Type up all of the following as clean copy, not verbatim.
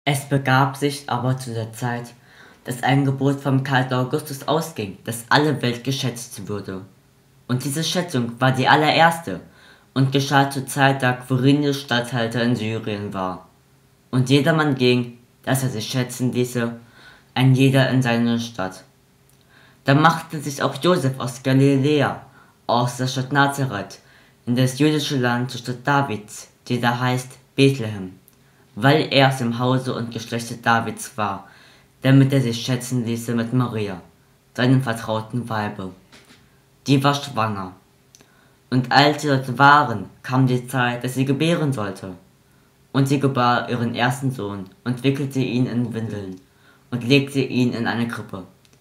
Es begab sich aber zu der Zeit, dass ein Gebot vom Kaiser Augustus ausging, dass alle Welt geschätzt würde. Und diese Schätzung war die allererste und geschah zur Zeit, da Quirinius Statthalter in Syrien war. Und jedermann ging, dass er sich schätzen ließe, ein jeder in seine Stadt. Da machte sich auch Josef aus Galiläa, aus der Stadt Nazareth, in das jüdische Land zur Stadt Davids, die da heißt Bethlehem, weil er aus dem Hause und Geschlechte Davids war, damit er sich schätzen ließe mit Maria, seinem vertrauten Weibe. Die war schwanger. Und als sie dort waren, kam die Zeit, dass sie gebären sollte. Und sie gebar ihren ersten Sohn und wickelte ihn in Windeln und legte ihn in eine Krippe.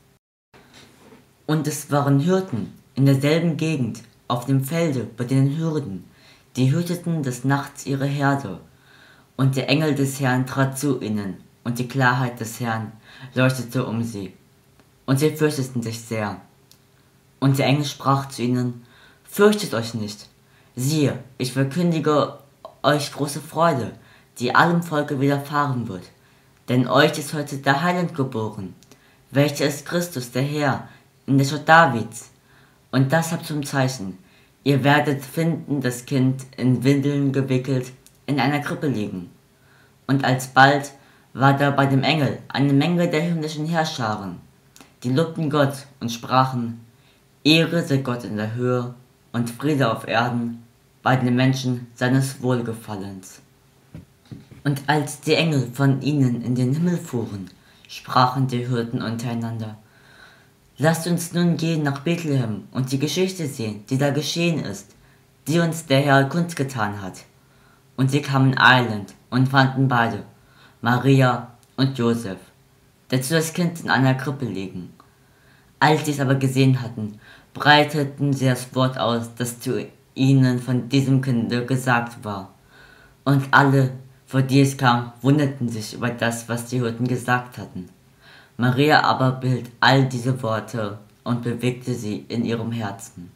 Und es waren Hirten in derselben Gegend, auf dem Felde bei den Hürden, die hüteten des Nachts ihre Herde. Und der Engel des Herrn trat zu ihnen, und die Klarheit des Herrn leuchtete um sie. Und sie fürchteten sich sehr. Und der Engel sprach zu ihnen: Fürchtet euch nicht. Siehe, ich verkündige euch große Freude, die allem Volke widerfahren wird. Denn euch ist heute der Heiland geboren, welcher ist Christus, der Herr, in der Stadt Davids. Und das habt zum Zeichen: Ihr werdet finden das Kind in Windeln gewickelt in einer Krippe liegen. Und alsbald war da bei dem Engel eine Menge der himmlischen Heerscharen, die lobten Gott und sprachen: Ehre sei Gott in der Höhe und Friede auf Erden bei den Menschen seines Wohlgefallens. Und als die Engel von ihnen in den Himmel fuhren, sprachen die Hirten untereinander: Lasst uns nun gehen nach Bethlehem und die Geschichte sehen, die da geschehen ist, die uns der Herr kundgetan hat. Und sie kamen eilend und fanden beide, Maria und Joseph, dazu das Kind in einer Krippe liegen. Als sie es aber gesehen hatten, breiteten sie das Wort aus, das zu ihnen von diesem Kinde gesagt war. Und alle, vor die es kam, wunderten sich über das, was die Hirten gesagt hatten. Maria aber behielt all diese Worte und bewegte sie in ihrem Herzen.